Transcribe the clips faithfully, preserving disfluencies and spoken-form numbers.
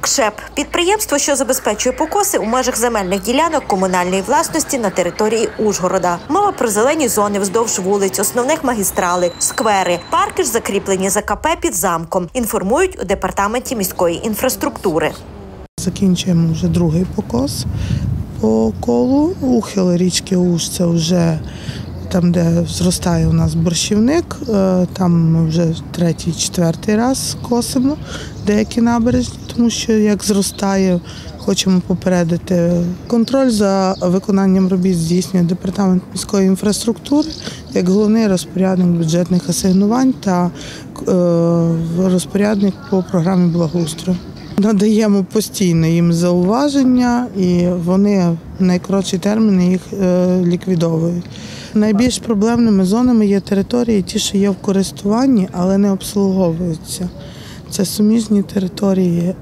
КШЕП – підприємство, що забезпечує покоси у межах земельних ділянок комунальної власності на території Ужгорода. Мова про зелені зони вздовж вулиць, основних магістралей, сквери. Парки ж закріплені за КП під замком, інформують у департаменті міської інфраструктури. Закінчуємо вже другий покос по колу. Ухил річки Уж – це вже там, де зростає у нас борщівник. Там ми вже третій, четвертий раз косимо деякі набережні, тому що як зростає, хочемо попередити. Контроль за виконанням робіт здійснює департамент міської інфраструктури як головний розпорядник бюджетних асигнувань та розпорядник по програмі благоустрою. Надаємо постійно їм зауваження і вони в найкоротші терміни їх ліквідовують. Найбільш проблемними зонами є території, ті, що є в користуванні, але не обслуговуються. Це суміжні території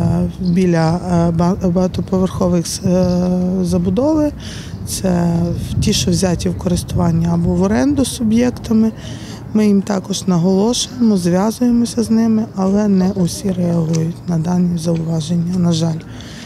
біля багатоповерхових забудови, це ті, що взяті в користування або в оренду суб'єктами. Ми їм також наголошуємо, зв'язуємося з ними, але не усі реагують на дані зауваження, на жаль.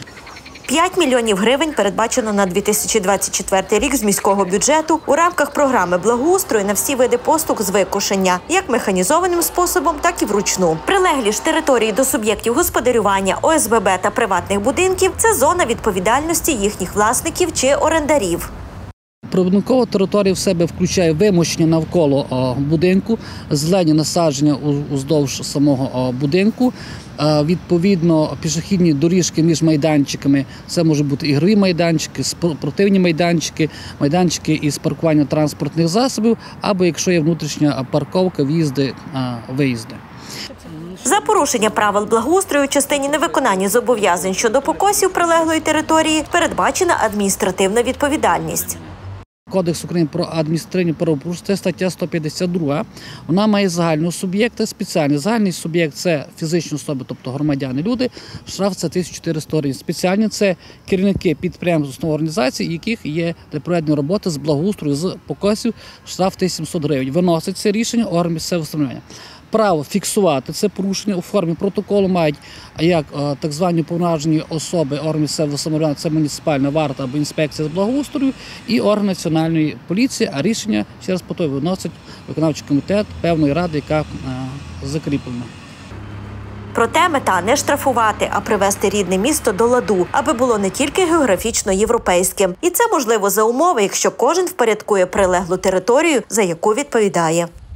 п'ять мільйонів гривень передбачено на дві тисячі двадцять четвертий рік з міського бюджету у рамках програми благоустрою на всі види послуг з викошення, як механізованим способом, так і вручну. Прилеглі ж території до суб'єктів господарювання, О С Б Б та приватних будинків – це зона відповідальності їхніх власників чи орендарів. Прибудинкова територія в себе включає вимощення навколо будинку, зелені насадження уздовж самого будинку, відповідно пішохідні доріжки між майданчиками, це можуть бути ігрові майданчики, спортивні майданчики, майданчики із паркування транспортних засобів, або якщо є внутрішня парковка, в'їзди, виїзди. За порушення правил благоустрою у частині невиконання зобов'язань щодо покосів прилеглої території передбачена адміністративна відповідальність. Кодекс України про адміністративні правопорушення, це стаття сто п'ятдесят два. Вона має загального суб'єкта, спеціальний. Загальний суб'єкт – це фізичні особи, тобто громадяни, люди. Штраф – це тисяча чотириста гривень. Спеціальні – це керівники підприємств, установ, організацій, яких є для проведення роботи з благоустрою, з покосів. Штраф – тисяча сімсот гривень. Виносить це рішення орган місцевого самоврядування. Право фіксувати це порушення у формі протоколу мають як так звані уповноважені особи органів місцевого самоврядування, це муніципальна варта або інспекція з благоустрою і орган національної поліції, а рішення, ще раз повторюю, виносить виконавчий комітет певної ради, яка закріплена. Проте мета не штрафувати, а привести рідне місто до ладу, аби було не тільки географічно європейським. І це можливо за умови, якщо кожен впорядкує прилеглу територію, за яку відповідає.